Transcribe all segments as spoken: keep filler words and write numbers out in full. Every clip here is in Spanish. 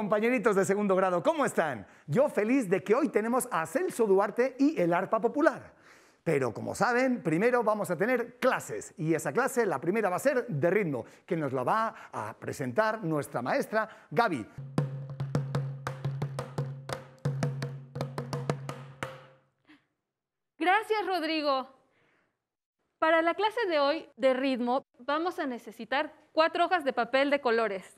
compañeritos de segundo grado, ¿cómo están? Yo feliz de que hoy tenemos a Celso Duarte y el arpa popular. Pero como saben, primero vamos a tener clases y esa clase, la primera va a ser de ritmo, que nos la va a presentar nuestra maestra Gaby. Gracias, Rodrigo. Para la clase de hoy de ritmo vamos a necesitar cuatro hojas de papel de colores.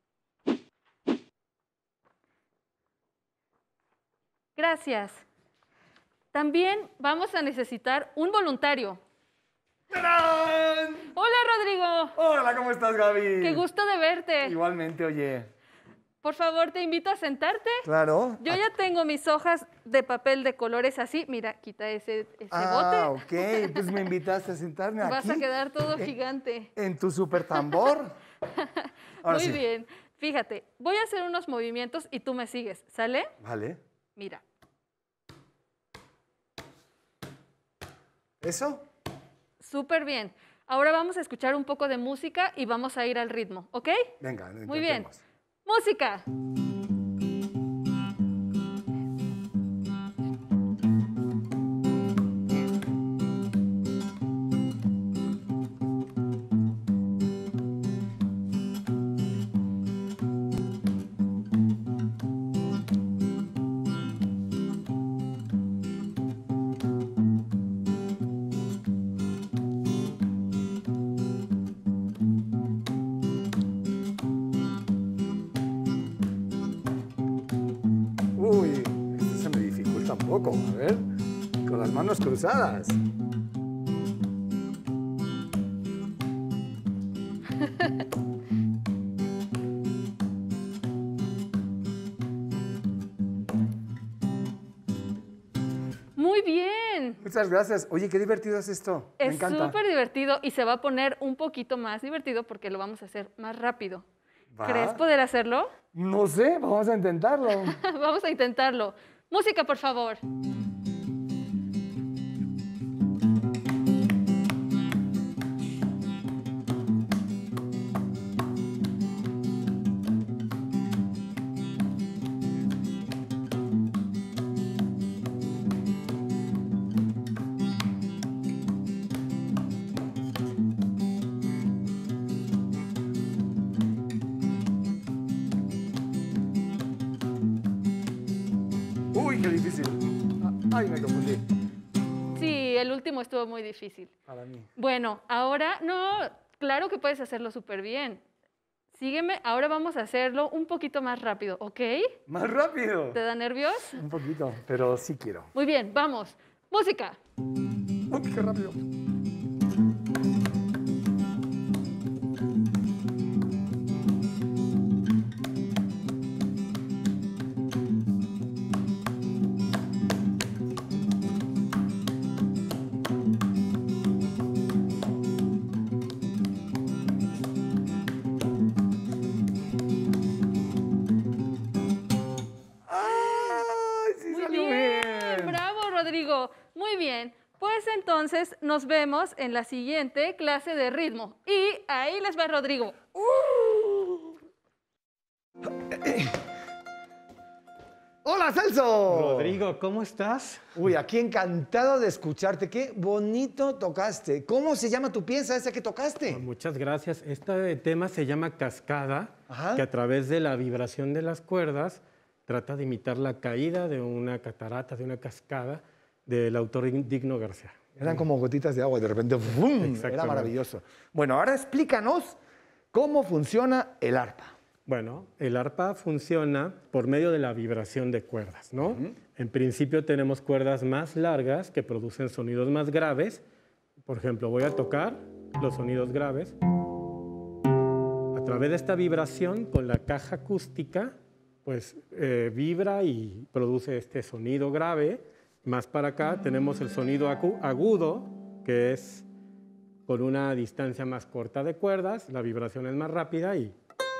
Gracias. También vamos a necesitar un voluntario. ¡Tarán! Hola, Rodrigo. Hola, ¿cómo estás, Gaby? Qué gusto de verte. Igualmente, oye. Por favor, te invito a sentarte. Claro. Yo ya tengo mis hojas de papel de colores así. Mira, quita ese, ese ah, bote. ok. Pues me invitaste a sentarme aquí. Vas a quedar todo gigante. En tu super tambor. Ahora Muy sí. bien. Fíjate, voy a hacer unos movimientos y tú me sigues. ¿Sale? Vale. Mira. ¿Eso? Súper bien. Ahora vamos a escuchar un poco de música y vamos a ir al ritmo, ¿ok? Venga, Muy bien. intentemos. Música. Uy, esto se me dificulta un poco. A ver, con las manos cruzadas. Muy bien. Muchas gracias. Oye, qué divertido es esto. Me Es encanta. súper divertido y se va a poner un poquito más divertido porque lo vamos a hacer más rápido. ¿Va? ¿Crees poder hacerlo? No sé, vamos a intentarlo. Vamos a intentarlo. Música, por favor. Uy, qué difícil. Ah, Ay, me confundí. Sí, el último estuvo muy difícil. Para mí. Bueno, ahora, no, claro que puedes hacerlo súper bien. Sígueme, ahora vamos a hacerlo un poquito más rápido, ¿ok? Más rápido. ¿Te da nervios? Un poquito, pero sí quiero. Muy bien, vamos. Música. Uy, qué rápido. ¡Ay, sí Muy salió bien, bien! bravo, Rodrigo. Muy bien. Pues entonces nos vemos en la siguiente clase de ritmo. Y ahí les va Rodrigo. ¡Hola, Celso! Rodrigo, ¿cómo estás? Uy, aquí encantado de escucharte. Qué bonito tocaste. ¿Cómo se llama tu pieza esa que tocaste? Muchas gracias. Este tema se llama Cascada, Ajá. que a través de la vibración de las cuerdas trata de imitar la caída de una catarata, de una cascada, del autor Digno García. Eran como gotitas de agua y de repente ¡bum! Era Exactamente. maravilloso. Bueno, ahora explícanos cómo funciona el arpa. Bueno, el arpa funciona por medio de la vibración de cuerdas, ¿no? Ujú. En principio tenemos cuerdas más largas que producen sonidos más graves. Por ejemplo, voy a tocar los sonidos graves. A través de esta vibración, con la caja acústica, pues eh, vibra y produce este sonido grave. Más para acá tenemos el sonido acu- agudo, que es con una distancia más corta de cuerdas, la vibración es más rápida y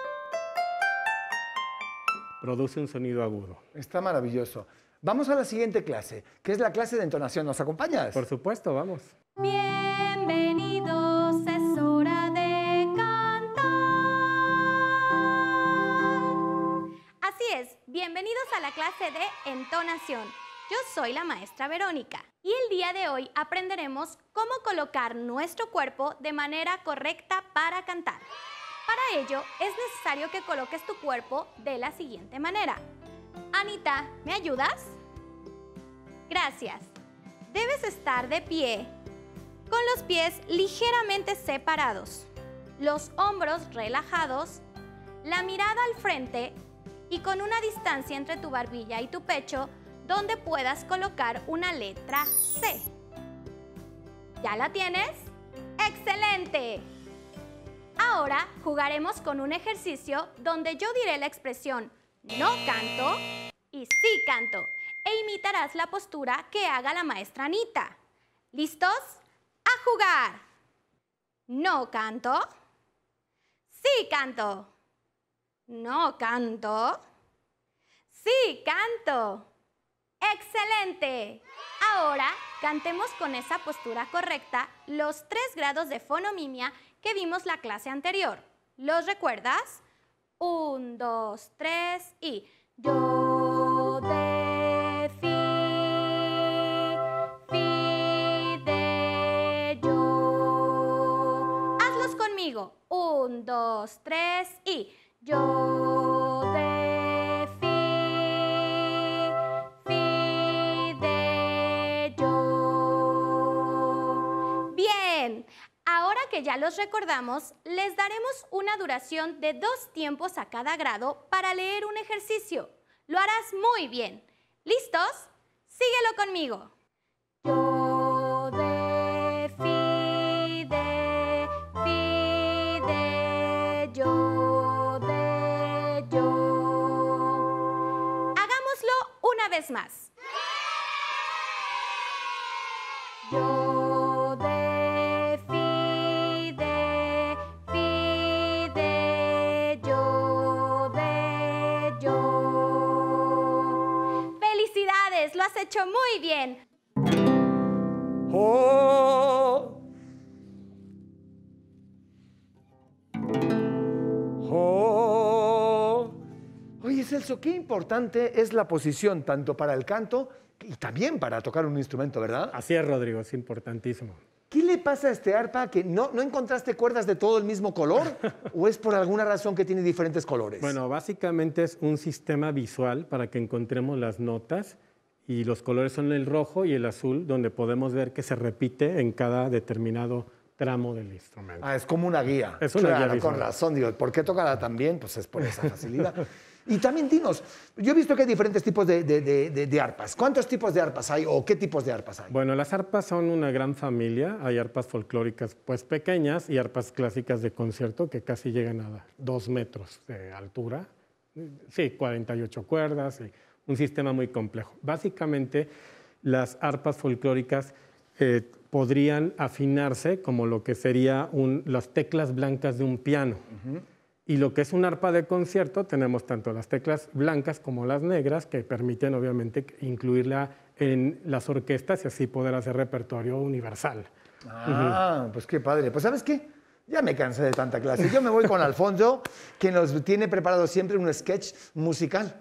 produce un sonido agudo. Está maravilloso. Vamos a la siguiente clase, que es la clase de entonación. ¿Nos acompañas? Por supuesto, vamos. Bienvenidos, es hora de cantar. Así bienvenidos a la clase de entonación. Yo soy la maestra Verónica y el día de hoy aprenderemos cómo colocar nuestro cuerpo de manera correcta para cantar. Para ello es necesario que coloques tu cuerpo de la siguiente manera. Anita, ¿me ayudas? Gracias. Debes estar de pie, con los pies ligeramente separados, los hombros relajados, la mirada al frente y con una distancia entre tu barbilla y tu pecho donde puedas colocar una letra C. ¿Ya la tienes? ¡Excelente! Ahora jugaremos con un ejercicio donde yo diré la expresión no canto y sí canto e imitarás la postura que haga la maestra Anita. ¿Listos? ¡A jugar! No canto. Sí canto. No canto. Sí canto. ¡Excelente! Ahora cantemos con esa postura correcta los tres grados de fonomimia que vimos la clase anterior. ¿Los recuerdas? Un, dos, tres y... Do, de, fi, fi, de, yo. Hazlos conmigo. Un, dos, tres y... Yo, de, fi, fi, de, yo. Bien. Ahora que ya los recordamos, les daremos una duración de dos tiempos a cada grado para leer un ejercicio. Lo harás muy bien. ¿Listos? Síguelo conmigo. Yo, de, fi, de, fi, de, yo, de, yo. Hagámoslo una vez más. Yo, de, fi, de, fi, de, yo, de, yo. ¡Felicidades! ¡Lo has hecho muy bien! ¡Oh! ¡Oh! Oye, Celso, qué importante es la posición tanto para el canto y también para tocar un instrumento, ¿verdad? Así es, Rodrigo, es importantísimo. ¿Qué le pasa a este arpa que no, no encontraste cuerdas de todo el mismo color o es por alguna razón que tiene diferentes colores? Bueno, básicamente es un sistema visual para que encontremos las notas y los colores son el rojo y el azul, donde podemos ver que se repite en cada determinado tramo del instrumento. Ah, es como una guía. Es una claro, guía visual. con razón. Digo, ¿por qué tocará tan bien? Pues es por esa facilidad. Y también dinos, yo he visto que hay diferentes tipos de, de, de, de, de arpas. ¿Cuántos tipos de arpas hay o qué tipos de arpas hay? Bueno, las arpas son una gran familia. Hay arpas folclóricas pues pequeñas y arpas clásicas de concierto que casi llegan a dos metros de altura. Sí, cuarenta y ocho cuerdas, y un sistema muy complejo. Básicamente, las arpas folclóricas eh, podrían afinarse como lo que sería un, las teclas blancas de un piano. Uh-huh. Y lo que es un arpa de concierto, tenemos tanto las teclas blancas como las negras, que permiten obviamente incluirla en las orquestas y así poder hacer repertorio universal. Ah, uh-huh. Pues qué padre. Pues ¿sabes qué? Ya me cansé de tanta clase. Yo me voy con Alfonso, que nos tiene preparado siempre un sketch musical.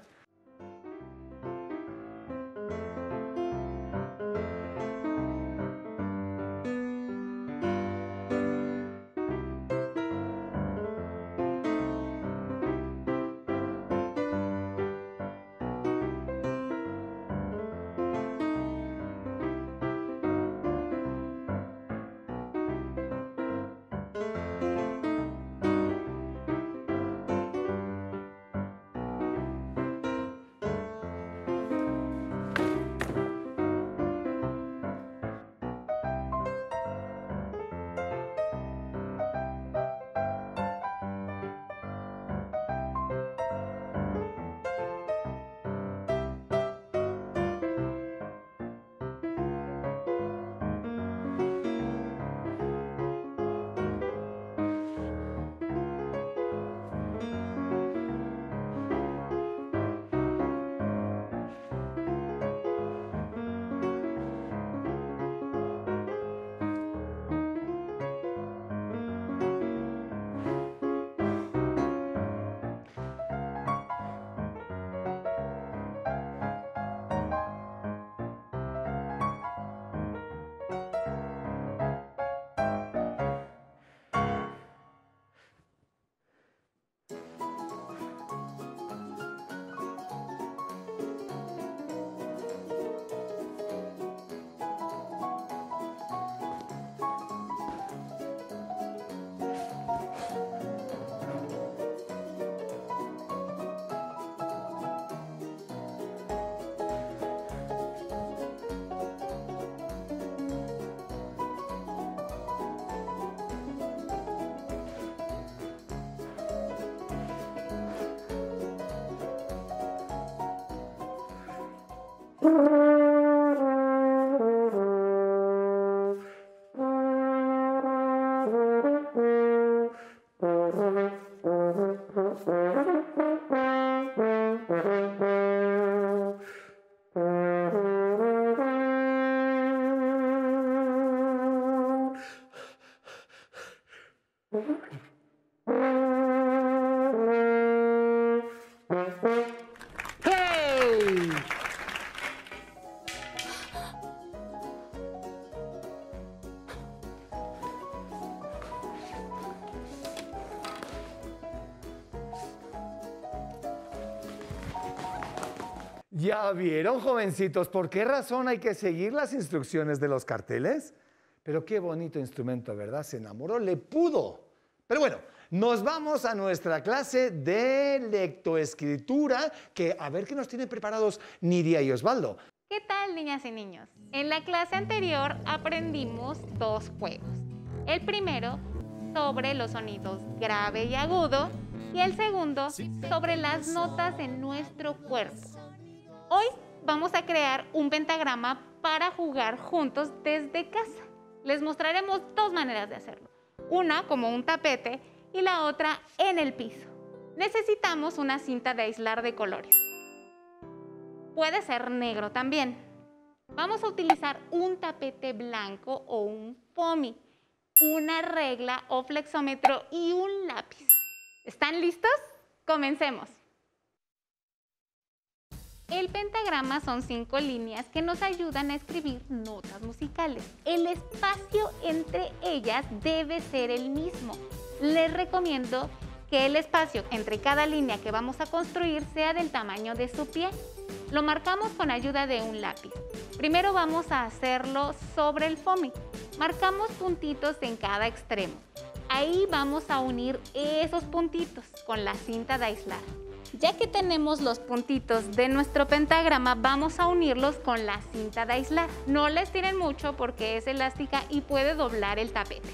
¿Ya vieron, jovencitos, por qué razón hay que seguir las instrucciones de los carteles? Pero qué bonito instrumento, ¿verdad? Se enamoró, le pudo. Pero bueno, nos vamos a nuestra clase de lectoescritura, que a ver qué nos tienen preparados Nidia y Osvaldo. ¿Qué tal, niñas y niños? En la clase anterior aprendimos dos juegos. El primero sobre los sonidos grave y agudo y el segundo sobre las notas en nuestro cuerpo. Hoy vamos a crear un pentagrama para jugar juntos desde casa. Les mostraremos dos maneras de hacerlo. Una como un tapete y la otra en el piso. Necesitamos una cinta de aislar de colores. Puede ser negro también. Vamos a utilizar un tapete blanco o un foamy, una regla o flexómetro y un lápiz. ¿Están listos? Comencemos. El pentagrama son cinco líneas que nos ayudan a escribir notas musicales. El espacio entre ellas debe ser el mismo. Les recomiendo que el espacio entre cada línea que vamos a construir sea del tamaño de su pie. Lo marcamos con ayuda de un lápiz. Primero vamos a hacerlo sobre el foamy. Marcamos puntitos en cada extremo. Ahí vamos a unir esos puntitos con la cinta de aislar. Ya que tenemos los puntitos de nuestro pentagrama, vamos a unirlos con la cinta de aislar. No les tiren mucho porque es elástica y puede doblar el tapete.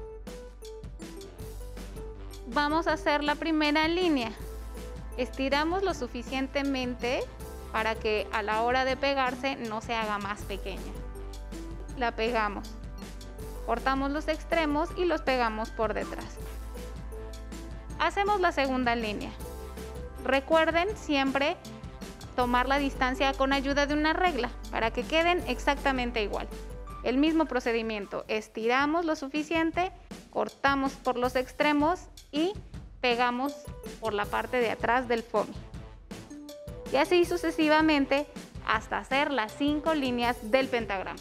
Vamos a hacer la primera línea. Estiramos lo suficientemente para que a la hora de pegarse no se haga más pequeña. La pegamos. Cortamos los extremos y los pegamos por detrás. Hacemos la segunda línea. Recuerden siempre tomar la distancia con ayuda de una regla para que queden exactamente igual. El mismo procedimiento, estiramos lo suficiente, cortamos por los extremos y pegamos por la parte de atrás del foamy. Y así sucesivamente hasta hacer las cinco líneas del pentagrama.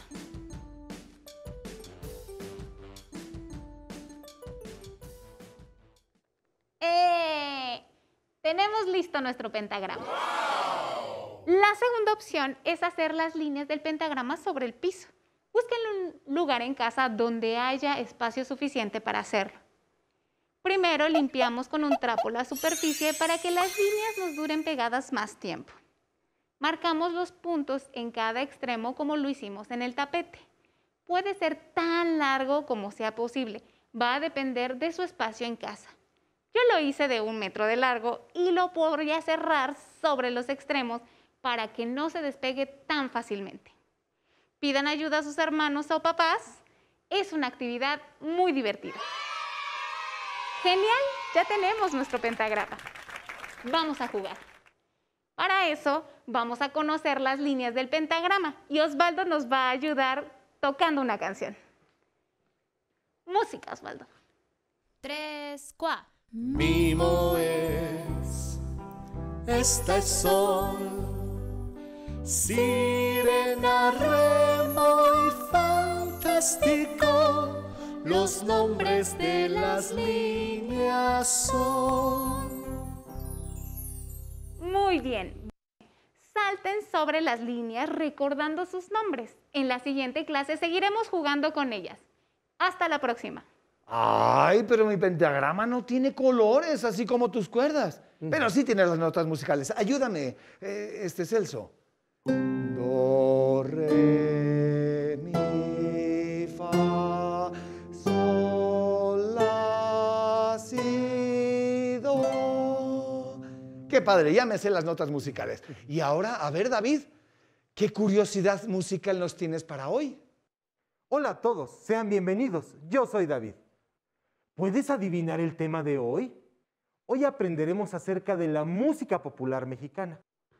¡Eh! Tenemos listo nuestro pentagrama. ¡Wow! La segunda opción es hacer las líneas del pentagrama sobre el piso. Busquen un lugar en casa donde haya espacio suficiente para hacerlo. Primero limpiamos con un trapo la superficie para que las líneas nos duren pegadas más tiempo. Marcamos los puntos en cada extremo como lo hicimos en el tapete. Puede ser tan largo como sea posible. Va a depender de su espacio en casa. Yo lo hice de un metro de largo y lo podría cerrar sobre los extremos para que no se despegue tan fácilmente. Pidan ayuda a sus hermanos o papás. Es una actividad muy divertida. ¡Genial! Ya tenemos nuestro pentagrama. Vamos a jugar. Para eso vamos a conocer las líneas del pentagrama y Osvaldo nos va a ayudar tocando una canción. Música, Osvaldo. Tres, cuatro. Mimo es, esta es sol, sirena, remo y fantástico, los nombres de las líneas son. Muy bien. Salten sobre las líneas recordando sus nombres. En la siguiente clase seguiremos jugando con ellas. Hasta la próxima. Ay, pero mi pentagrama no tiene colores, así como tus cuerdas. Pero sí tiene las notas musicales. Ayúdame, eh, este Celso. Do, re, mi, fa, sol, la, si, do. Qué padre, ya me sé las notas musicales. Y ahora, a ver, David, ¿Qué curiosidad musical nos tienes para hoy? Hola a todos, sean bienvenidos. Yo soy David. ¿Puedes adivinar el tema de hoy? Hoy aprenderemos acerca de la música popular mexicana.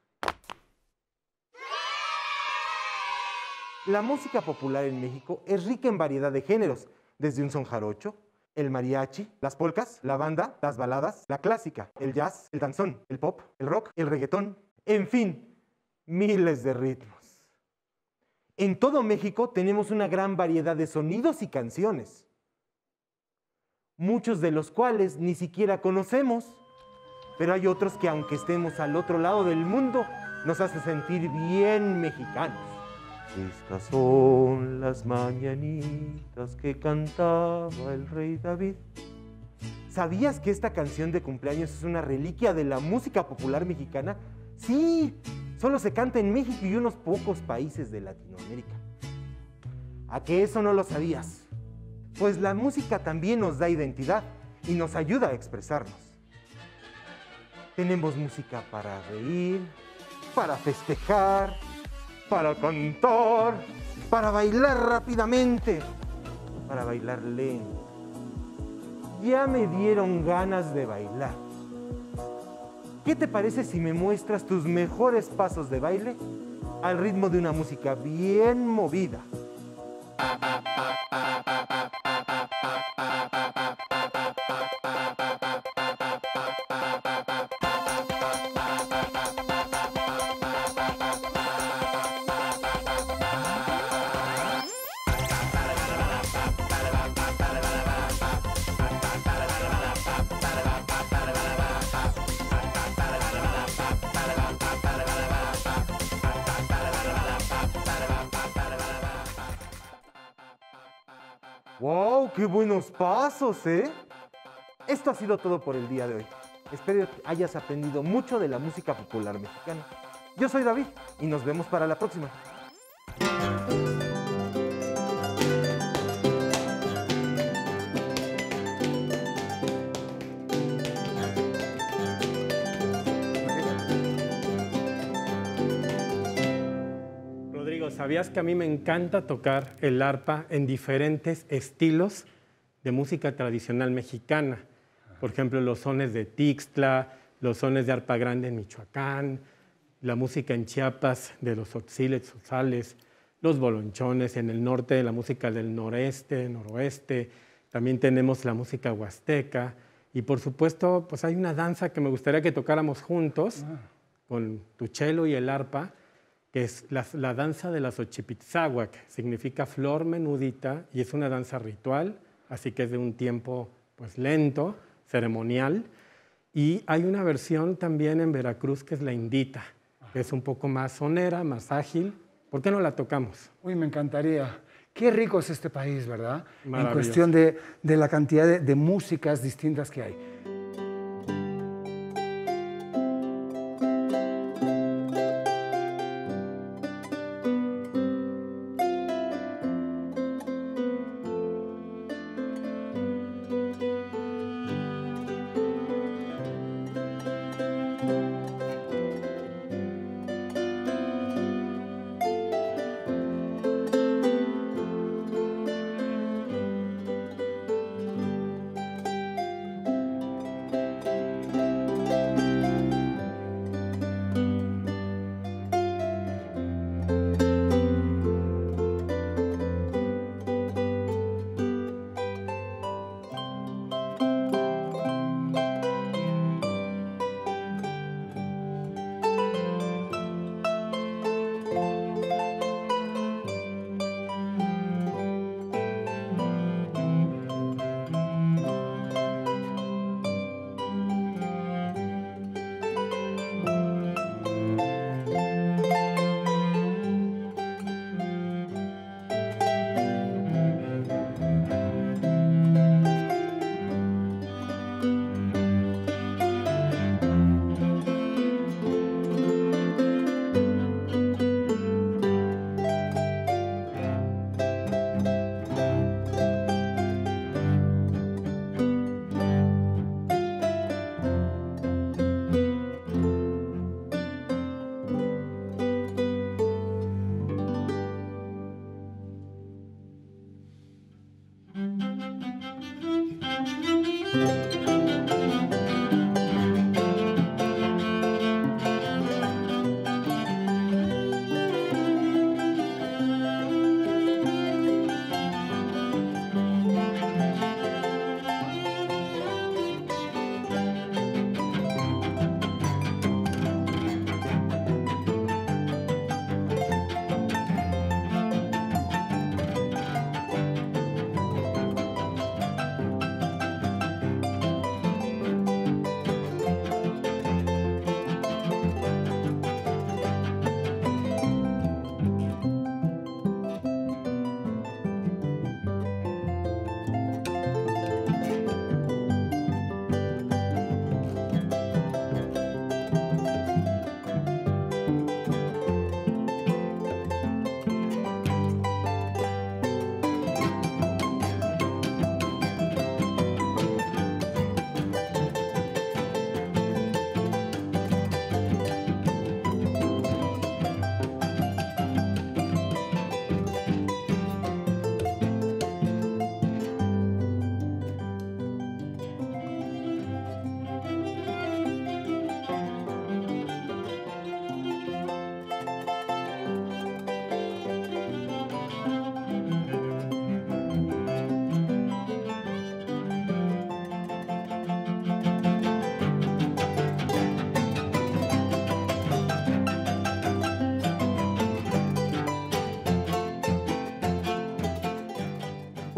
La música popular en México es rica en variedad de géneros, desde un son jarocho, el mariachi, las polcas, la banda, las baladas, la clásica, el jazz, el danzón, el pop, el rock, el reggaetón, en fin, miles de ritmos. En todo México tenemos una gran variedad de sonidos y canciones, muchos de los cuales ni siquiera conocemos, pero hay otros que aunque estemos al otro lado del mundo, nos hace sentir bien mexicanos. Estas son las mañanitas que cantaba el rey David. ¿Sabías que esta canción de cumpleaños es una reliquia de la música popular mexicana? Sí, solo se canta en México y unos pocos países de Latinoamérica. ¿A qué eso no lo sabías? Pues la música también nos da identidad y nos ayuda a expresarnos. Tenemos música para reír, para festejar, para cantar, para bailar rápidamente, para bailar lento. Ya me dieron ganas de bailar. ¿Qué te parece si me muestras tus mejores pasos de baile al ritmo de una música bien movida? ¡Wow! ¡Qué buenos pasos, eh! Esto ha sido todo por el día de hoy. Espero que hayas aprendido mucho de la música popular mexicana. Yo soy David y nos vemos para la próxima. ¿Sabías que a mí me encanta tocar el arpa en diferentes estilos de música tradicional mexicana? Por ejemplo, los sones de Tixtla, los sones de arpa grande en Michoacán, la música en Chiapas de los otziles, tzozales, los bolonchones en el norte, la música del noreste, noroeste. También tenemos la música huasteca. Y por supuesto, pues hay una danza que me gustaría que tocáramos juntos con tu cello y el arpa, que es la, la danza de la Xochipitzáhuac, significa flor menudita y es una danza ritual, así que es de un tiempo pues, lento, ceremonial. Y hay una versión también en Veracruz que es la indita, que es un poco más sonera, más ágil. ¿Por qué no la tocamos? Uy, me encantaría. Qué rico es este país, ¿verdad? En cuestión de, de la cantidad de, de músicas distintas que hay.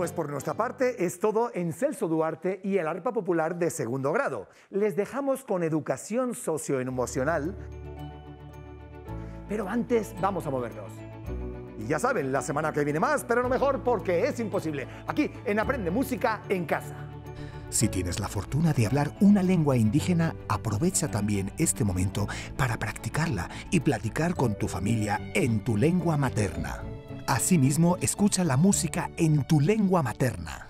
Pues por nuestra parte es todo en Celso Duarte y el arpa popular de segundo grado. Les dejamos con educación socioemocional, pero antes vamos a movernos. Y ya saben, la semana que viene más, pero no mejor porque es imposible. Aquí en Aprende Música en Casa. Si tienes la fortuna de hablar una lengua indígena, aprovecha también este momento para practicarla y platicar con tu familia en tu lengua materna. Asimismo, escucha la música en tu lengua materna.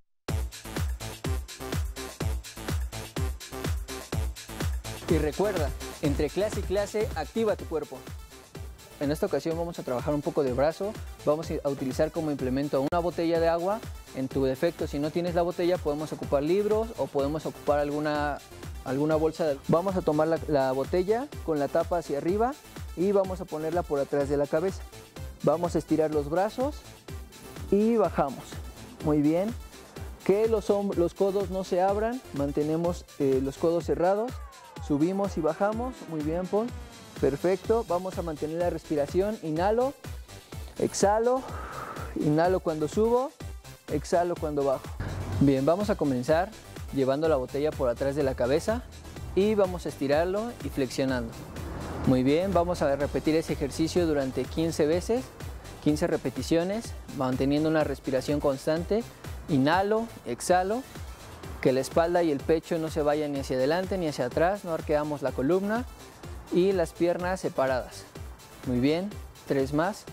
Y recuerda, entre clase y clase, activa tu cuerpo. En esta ocasión vamos a trabajar un poco de brazo. Vamos a utilizar como implemento una botella de agua. En tu defecto, si no tienes la botella, podemos ocupar libros o podemos ocupar alguna, alguna bolsa. De... Vamos a tomar la, la botella con la tapa hacia arriba y vamos a ponerla por atrás de la cabeza. Vamos a estirar los brazos y bajamos. Muy bien. Que los, los codos no se abran. Mantenemos eh, los codos cerrados. Subimos y bajamos. Muy bien, Paul. Perfecto. Vamos a mantener la respiración. Inhalo. Exhalo. Inhalo cuando subo. Exhalo cuando bajo. Bien, vamos a comenzar llevando la botella por atrás de la cabeza y vamos a estirarlo y flexionando. Muy bien, vamos a repetir ese ejercicio durante quince veces, quince repeticiones, manteniendo una respiración constante. Inhalo, exhalo, que la espalda y el pecho no se vayan ni hacia adelante ni hacia atrás, no arqueamos la columna y las piernas separadas. Muy bien, tres más.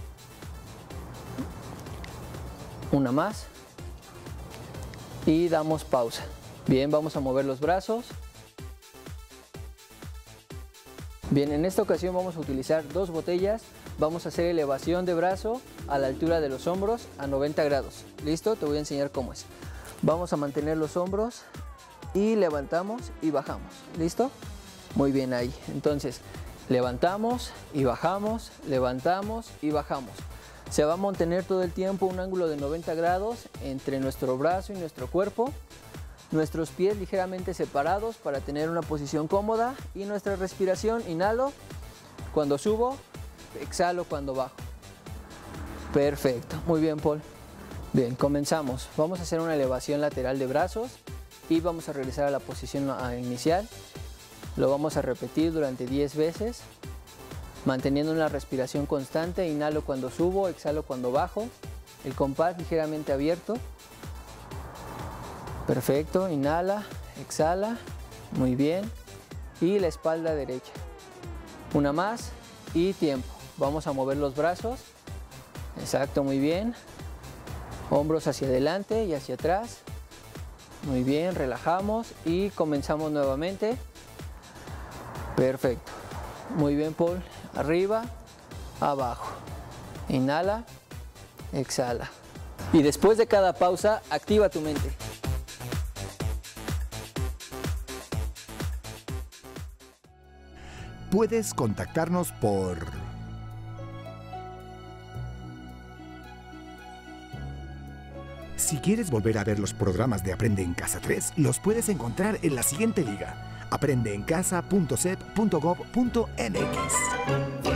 Una más. Y damos pausa. Bien, vamos a mover los brazos. Bien, en esta ocasión vamos a utilizar dos botellas. Vamos a hacer elevación de brazo a la altura de los hombros a noventa grados. ¿Listo? Te voy a enseñar cómo es. Vamos a mantener los hombros y levantamos y bajamos. ¿Listo? Muy bien ahí. Entonces, levantamos y bajamos, levantamos y bajamos. Se va a mantener todo el tiempo un ángulo de noventa grados entre nuestro brazo y nuestro cuerpo. Nuestros pies ligeramente separados para tener una posición cómoda y nuestra respiración, inhalo cuando subo, exhalo cuando bajo. Perfecto, muy bien, Paul. Bien, comenzamos. Vamos a hacer una elevación lateral de brazos y vamos a regresar a la posición inicial. Lo vamos a repetir durante diez veces, manteniendo una respiración constante. Inhalo cuando subo, exhalo cuando bajo. El compás ligeramente abierto. Perfecto, inhala, exhala, muy bien. Y la espalda derecha. Una más y tiempo. Vamos a mover los brazos. Exacto, muy bien. Hombros hacia adelante y hacia atrás. Muy bien, relajamos y comenzamos nuevamente. Perfecto. Muy bien, Paul. Arriba, abajo. Inhala, exhala. Y después de cada pausa, activa tu mente. Puedes contactarnos por Si quieres volver a ver los programas de Aprende en Casa tres, los puedes encontrar en la siguiente liga: aprendeencasa punto sep punto gov punto mx.